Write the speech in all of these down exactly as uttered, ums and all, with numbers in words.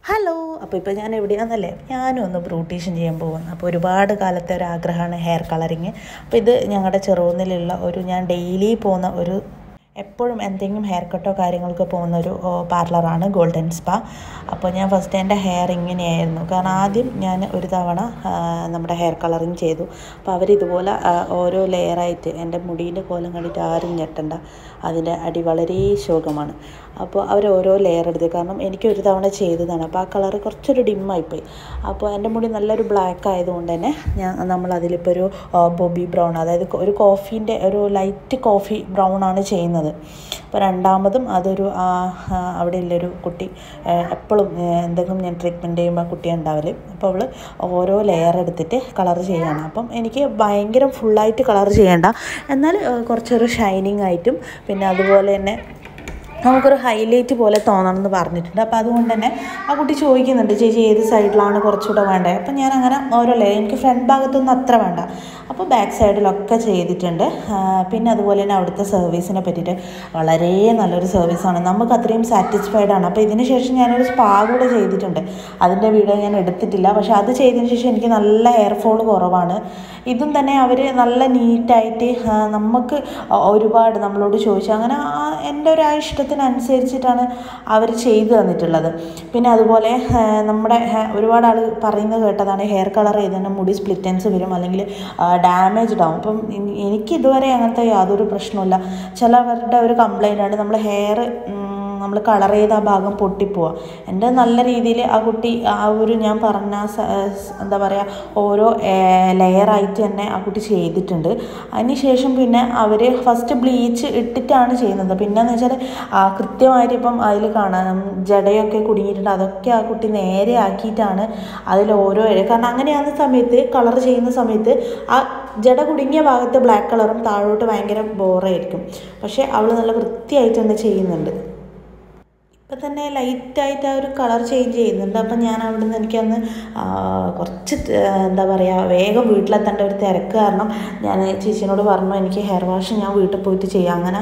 Hello. അപ്പോൾ ഇപ്പോൾ ഞാൻ എവിടെയാണെന്നല്ലേ, ഞാനും ഒന്ന് ബ്യൂട്ടീഷ്യൻ ചെയ്യാൻ പോകുന്നു. അപ്പോൾ ഒരുപാട് കാലത്തെ ഒരു ആഗ്രഹമാണ് ഹെയർ കളറിങ്. അപ്പോൾ ഇത് ഞങ്ങളുടെ ചെറുകുന്നിലുള്ള ഒരു ഞാൻ ഡെയിലി പോകുന്ന ഒരു എപ്പോഴും എന്തെങ്കിലും ഹെയർ കട്ടോ കാര്യങ്ങൾക്ക് പോകുന്ന ഒരു പാർലറാണ് ഗോൾഡൻ സ്പാ. അപ്പോൾ ഞാൻ ഫസ്റ്റ് എൻ്റെ ഹെയർ ഇങ്ങനെയായിരുന്നു. കാരണം ആദ്യം ഞാൻ ഒരു തവണ നമ്മുടെ ഹെയർ കളറിങ് ചെയ്തു. അപ്പോൾ അവരിതുപോലെ ഓരോ ലെയറായിട്ട് എൻ്റെ മുടീൻ്റെ കോലം കണ്ടിട്ട് ആരും ഞെട്ടണ്ട, അതിൻ്റെ അടി വളരെ ശോകമാണ്. അപ്പോൾ അവർ ഓരോ ലെയർ എടുത്ത്, കാരണം എനിക്ക് ഒരു തവണ ചെയ്തതാണ്. അപ്പോൾ ആ കളറ് കുറച്ചൊരു ഡിമ്മായിപ്പോയി. അപ്പോൾ എൻ്റെ മുടി നല്ലൊരു ബ്ലാക്ക് ആയതുകൊണ്ട് തന്നെ ഞാൻ നമ്മളതിലിപ്പോൾ ഒരു ബോബി ബ്രൗൺ, അതായത് ഒരു കോഫീൻ്റെ ഒരു ലൈറ്റ് കോഫി ബ്രൗൺ ആണ് ചെയ്യുന്നത്. അപ്പോൾ രണ്ടാമതും അതൊരു അവിടെയുള്ളൊരു കുട്ടി എപ്പോഴും എന്തെങ്കിലും ഞാൻ ട്രീറ്റ്മെൻറ്റ് ചെയ്യുമ്പോൾ ആ കുട്ടി ഉണ്ടാവില്ല. അപ്പോൾ അവൾ ഓരോ ലെയർ എടുത്തിട്ട് കളർ ചെയ്യുകയാണ്. അപ്പം എനിക്ക് ഭയങ്കര ഫുള്ളായിട്ട് കളർ ചെയ്യേണ്ട, എന്നാൽ കുറച്ചൊരു ഷൈനിങ് ആയിട്ടും പിന്നെ അതുപോലെ തന്നെ നമുക്കൊരു ഹൈലൈറ്റ് പോലെ തോന്നണം എന്ന് പറഞ്ഞിട്ടുണ്ട്. അപ്പോൾ അതുകൊണ്ട് തന്നെ ആ കുട്ടി ചോദിക്കുന്നുണ്ട്, ചേച്ചി ഏത് സൈഡിലാണ് കുറച്ചുകൂടെ വേണ്ടത്. അപ്പം ഞാൻ അങ്ങനെ ഓരോ ലെയർ, എനിക്ക് ഫ്രണ്ട് ഭാഗത്തൊന്നും അത്ര വേണ്ട, അപ്പോൾ ബാക്ക് സൈഡിലൊക്കെ ചെയ്തിട്ടുണ്ട്. പിന്നെ അതുപോലെ തന്നെ അവിടുത്തെ സർവീസിനെ പറ്റിയിട്ട് വളരെ നല്ലൊരു സർവീസാണ്, നമുക്ക് അത്രയും സാറ്റിസ്ഫൈഡ് ആണ്. അപ്പോൾ ഇതിന് ശേഷം ഞാനൊരു സ്പാ കൂടെ ചെയ്തിട്ടുണ്ട്, അതിൻ്റെ വീഡിയോ ഞാൻ എടുത്തിട്ടില്ല. പക്ഷേ അത് ചെയ്തതിന് ശേഷം എനിക്ക് നല്ല ഹെയർ ഫോൾ കുറവാണ്. ഇതും തന്നെ അവർ നല്ല നീറ്റായിട്ട് നമുക്ക് ഒരുപാട് നമ്മളോട് ചോദിച്ചു, അങ്ങനെ എൻ്റെ ഒരു ഇഷ്ടത്തിനനുസരിച്ചിട്ടാണ് അവർ ചെയ്തു തന്നിട്ടുള്ളത്. പിന്നെ അതുപോലെ നമ്മുടെ ഒരുപാട് ആൾ പറയുന്നത് കേട്ടതാണ്, ഹെയർ കളർ ചെയ്ത് തന്നെ മുടി സ്പ്ലിറ്റൻസ് വരും അല്ലെങ്കിൽ ഡാമേജ്ഡ് ആവും. അപ്പം എനിക്ക് ഇതുവരെ അങ്ങനത്തെ യാതൊരു പ്രശ്നമില്ല. ചിലവരുടെ ഒരു കംപ്ലൈൻ്റാണ് നമ്മൾ ഹെയർ നമ്മൾ കളർ ചെയ്ത ആ ഭാഗം പൊട്ടിപ്പോവുക. എൻ്റെ നല്ല രീതിയിൽ ആ കുട്ടി ആ ഒരു ഞാൻ പറഞ്ഞ എന്താ പറയുക ഓരോ ലെയറായിട്ട് തന്നെ ആ കുട്ടി ചെയ്തിട്ടുണ്ട്. അതിന് ശേഷം പിന്നെ അവർ ഫസ്റ്റ് ബ്ലീച്ച് ഇട്ടിട്ടാണ് ചെയ്യുന്നത്. പിന്നെയെന്ന് വെച്ചാൽ കൃത്യമായിട്ട് ഇപ്പം അതിൽ കാണാം ജടയൊക്കെ കുടുങ്ങിയിട്ടുണ്ട്, അതൊക്കെ ആ കുട്ടി നേരെ ആക്കിയിട്ടാണ് അതിൽ ഓരോ, കാരണം അങ്ങനെയാകുന്ന സമയത്ത് കളർ ചെയ്യുന്ന സമയത്ത് ആ ജട കുടുങ്ങിയ ഭാഗത്ത് ബ്ലാക്ക് കളറും താഴോട്ട് ഭയങ്കര ബോറായിരിക്കും. പക്ഷേ അവൾ നല്ല വൃത്തിയായിട്ട് തന്നെ ചെയ്യുന്നുണ്ട്. ഇപ്പം തന്നെ ലൈറ്റായിട്ട് ആ ഒരു കളർ ചേഞ്ച് ചെയ്യുന്നുണ്ട്. അപ്പം ഞാൻ അവിടെ നിന്ന് എനിക്കന്ന് കുറച്ച് എന്താ പറയുക വേഗം വീട്ടിലെത്തേണ്ട ഒരു തിരക്ക് കാരണം ഞാൻ ചേച്ചിനോട് പറഞ്ഞു എനിക്ക് ഹെയർ വാഷ് ഞാൻ വീട്ടിൽ പോയിട്ട് ചെയ്യാം. അങ്ങനെ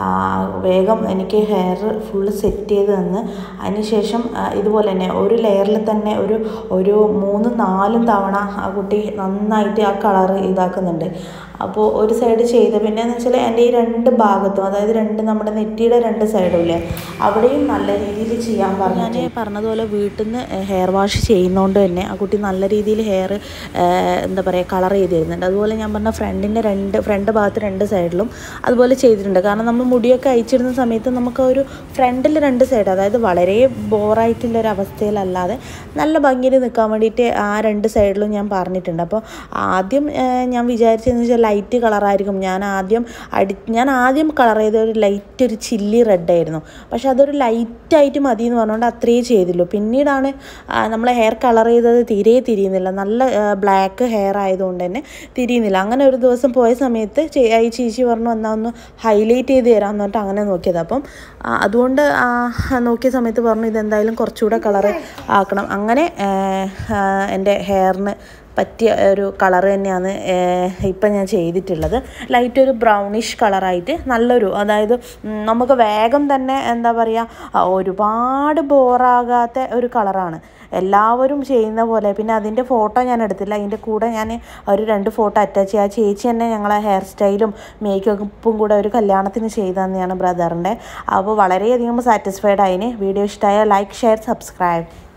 വേഗം എനിക്ക് ഹെയർ ഫുള്ള് സെറ്റ് ചെയ്ത് തന്ന് അതിന് ശേഷം ഇതുപോലെ തന്നെ ഒരു ലെയറിൽ തന്നെ ഒരു ഒരു മൂന്നും നാലും തവണ ആ കുട്ടി നന്നായിട്ട് ആ കളർ ഇതാക്കുന്നുണ്ട്. അപ്പോൾ ഒരു സൈഡ് ചെയ്ത് പിന്നെയെന്ന് വെച്ചാൽ എൻ്റെ ഈ രണ്ട് ഭാഗത്തും, അതായത് രണ്ട് നമ്മുടെ നെറ്റിയുടെ രണ്ട് സൈഡും ഇല്ലേ, അവിടെയും നല്ല രീതിയിൽ ചെയ്യാൻ പറഞ്ഞു. ഞാൻ പറഞ്ഞതുപോലെ വീട്ടിൽ നിന്ന് ഹെയർ വാഷ് ചെയ്യുന്നതുകൊണ്ട് തന്നെ ആ കുട്ടി നല്ല രീതിയിൽ ഹെയർ എന്താ പറയുക കളർ ചെയ്ത് തരുന്നുണ്ട്. അതുപോലെ ഞാൻ പറഞ്ഞ ഫ്രണ്ടിൻ്റെ രണ്ട് ഫ്രണ്ട് ഭാഗത്ത് രണ്ട് സൈഡിലും അതുപോലെ ചെയ്തിട്ടുണ്ട്. കാരണം നമ്മൾ മുടിയൊക്കെ അയച്ചിടുന്ന സമയത്ത് നമുക്ക് ഒരു ഫ്രണ്ടിൽ രണ്ട് സൈഡ്, അതായത് വളരെ ബോറായിട്ടുള്ളൊരു അവസ്ഥയിലല്ലാതെ നല്ല ഭംഗിയിൽ നിൽക്കാൻ വേണ്ടിയിട്ട് ആ രണ്ട് സൈഡിലും ഞാൻ പറഞ്ഞിട്ടുണ്ട്. അപ്പോൾ ആദ്യം ഞാൻ വിചാരിച്ചതെന്ന് വെച്ചാൽ ലൈറ്റ് കളറായിരിക്കും. ഞാൻ ആദ്യം അടി ഞാൻ ആദ്യം കളർ ചെയ്ത ഒരു ലൈറ്റ് ഒരു ചില്ലി റെഡായിരുന്നു. പക്ഷെ അതൊരു ലൈറ്റായിട്ട് മതി എന്ന് പറഞ്ഞുകൊണ്ട് അത്രയേ ചെയ്തുള്ളൂ. പിന്നീടാണ് നമ്മൾ ഹെയർ കളർ ചെയ്തത് തീരെ തിരിയുന്നില്ല, നല്ല ബ്ലാക്ക് ഹെയർ ആയതുകൊണ്ട് തന്നെ തിരിയുന്നില്ല. അങ്ങനെ ഒരു ദിവസം പോയ സമയത്ത് ഈ ചേച്ചി പറഞ്ഞു എന്നാൽ ഒന്ന് ഹൈലൈറ്റ് ചെയ്ത് തരാമെന്ന് പറഞ്ഞിട്ട് അങ്ങനെ നോക്കിയത്. അപ്പം അതുകൊണ്ട് നോക്കിയ സമയത്ത് പറഞ്ഞു ഇതെന്തായാലും കുറച്ചുകൂടെ കളർ ആക്കണം. അങ്ങനെ എൻ്റെ ഹെയറിന് പറ്റിയ ഒരു കളർ തന്നെയാണ് ഇപ്പം ഞാൻ ചെയ്തിട്ടുള്ളത്. ലൈറ്റ് ഒരു ബ്രൗണിഷ് കളറായിട്ട് നല്ലൊരു, അതായത് നമുക്ക് വേഗം തന്നെ എന്താ പറയുക ഒരുപാട് ബോറാകാത്ത ഒരു കളറാണ്, എല്ലാവരും ചെയ്യുന്ന പോലെ. പിന്നെ അതിൻ്റെ ഫോട്ടോ ഞാൻ എടുത്തില്ല, അതിൻ്റെ കൂടെ ഞാൻ ഒരു രണ്ട് ഫോട്ടോ അറ്റാച്ച് ചെയ്യുക. ആ ചേച്ചി തന്നെ ഞങ്ങളെ ഹെയർ സ്റ്റൈലും മേക്കപ്പും കൂടെ ഒരു കല്യാണത്തിന് ചെയ്തു തന്നെയാണ് ബ്രദറിൻ്റെ. അപ്പോൾ വളരെയധികം സാറ്റിസ്ഫൈഡ് ആയിന്. വീഡിയോ ഇഷ്ടമായ ലൈക്ക് ഷെയർ സബ്സ്ക്രൈബ്.